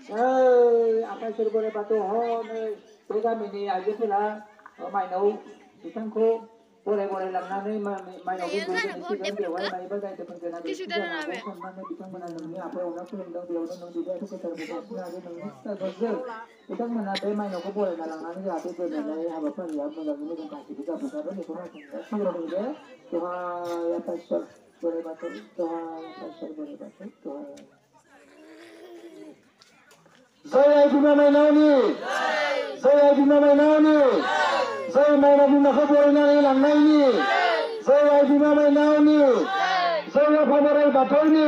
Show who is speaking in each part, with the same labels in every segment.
Speaker 1: आकाशर बोराइ बाथौ हनै बे गामिनि आइजोफोरा माइनाव बिथांखौ बराय लांनानै माइनावनि गौरिनि सिगां बेवहाय माइबा दायथ'फोर गोनां बेक्ति जानो हागौ साननानै बिथांमोना नोंनि आखायाव अनना खुलुमदों बेयावनो नों बिबायखौ गोथारखौ बांसिन आरो नोंनि फिथाइफोरजों बिथांमोना बे माइनावखौ बरायना लांनानै जाहाथे दोननाय हाबाफारिया मोजाङै मोजां गासैबो जाफुंसारो बेखौ खावलायदों दे दहाय आकाशर बोराइ बाथौ दहाय आकाशर बोराइ बाथौ दहाय जय बिमा माइनावनि जय बिमा माइनावनि जय माइनाव बिमाखौ बरायनानै लांनायनि जय बिमा माइनावनि जय आफा बोराइ बाथौनि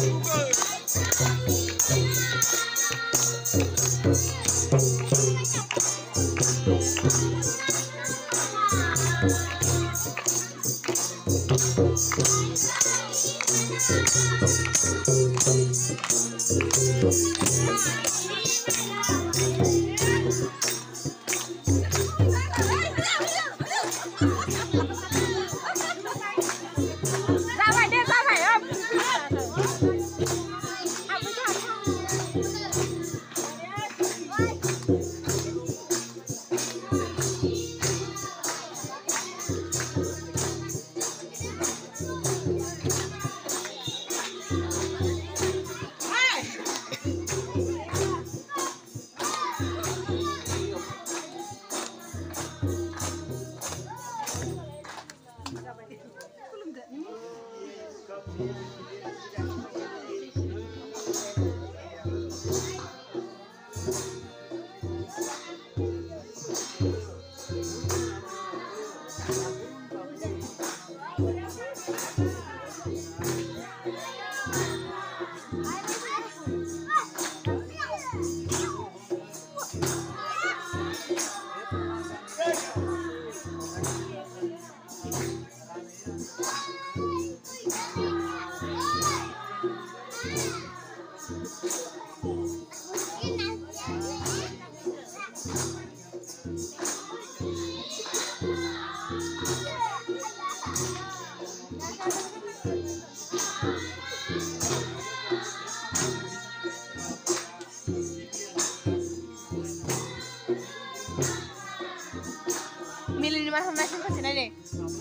Speaker 2: Milih di masing-masing ke sini deh.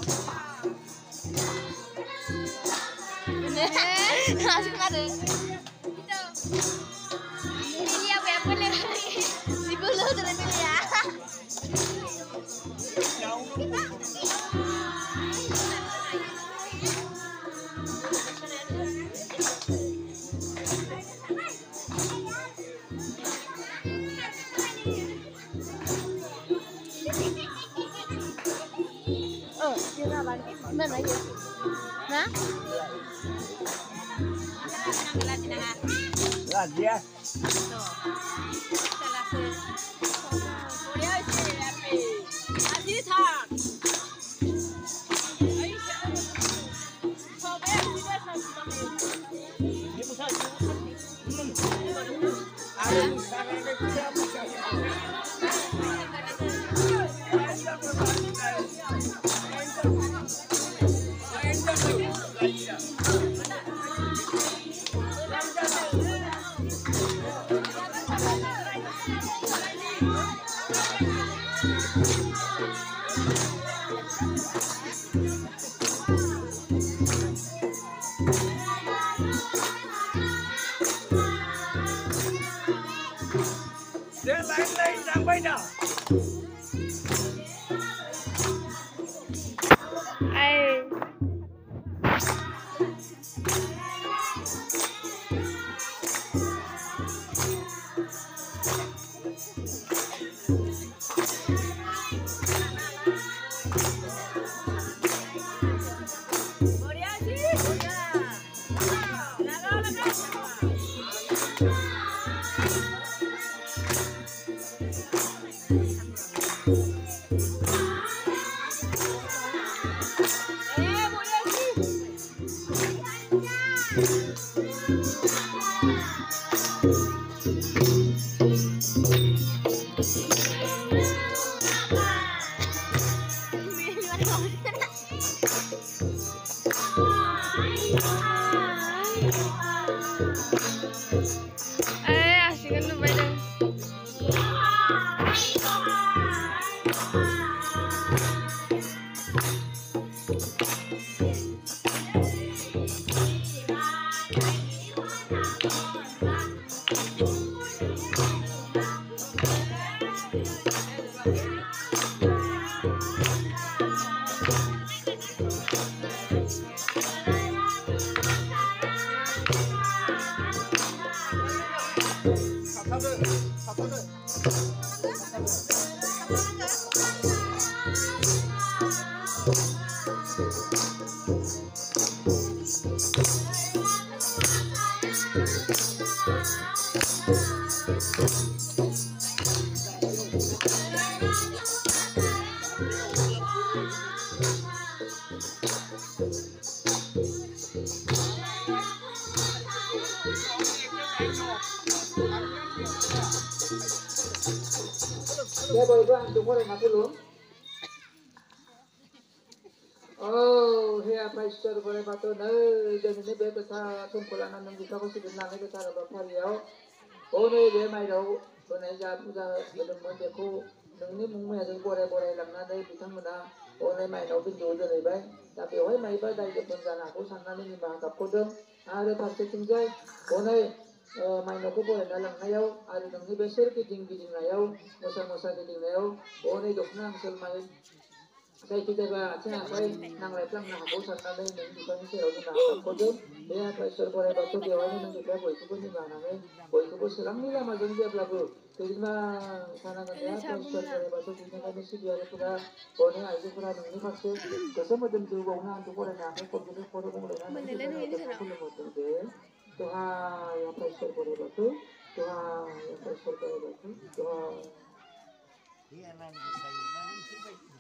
Speaker 2: Asik ada. Pilih apa yang benar? Si bulu udah pilih ya. Mana ya? Nah?
Speaker 3: Gracias.
Speaker 1: Ya boleh bang, tunggu lagi dulu. Oh, hea paistor boleh batu nih, dan ini beta sa kumpulan yang kita kau sudah nanti kita dapat hariau. Oh nih dia mai đâu, bữa nay ra belum mau aku, nunggu mung mai ada boleh làm nanti kita mana. Oh nih mai đâu pun jauh dari bay, tapi oh mai bay dari depan sana aku sana ni mah tak kodong, ada pasal tinggal. Oh nih mai đâu ko boleh dalam nayau, ada nunggu besar kiting nayau, mosa kiting nayau. Oh nih dokna misal mai đây kita ba cha kai nang lai plang na ko san na dai nang di kan se ro na kam ko de ya pa sor ko re ba to de wa nang di ka boi ko ni ba na me boi ko serang ni la ma jong dia bla ko to na sana na ya pa sor ko re ba to ni na ni si dia pura ko ne ai pura nang ni ma se ko se mo dem tu go na to ko re na ko ko ko ro ko re na ni na ta ko mo to de to ha ya pa sor ko re ba to ha ya pa sor ko re ba to ha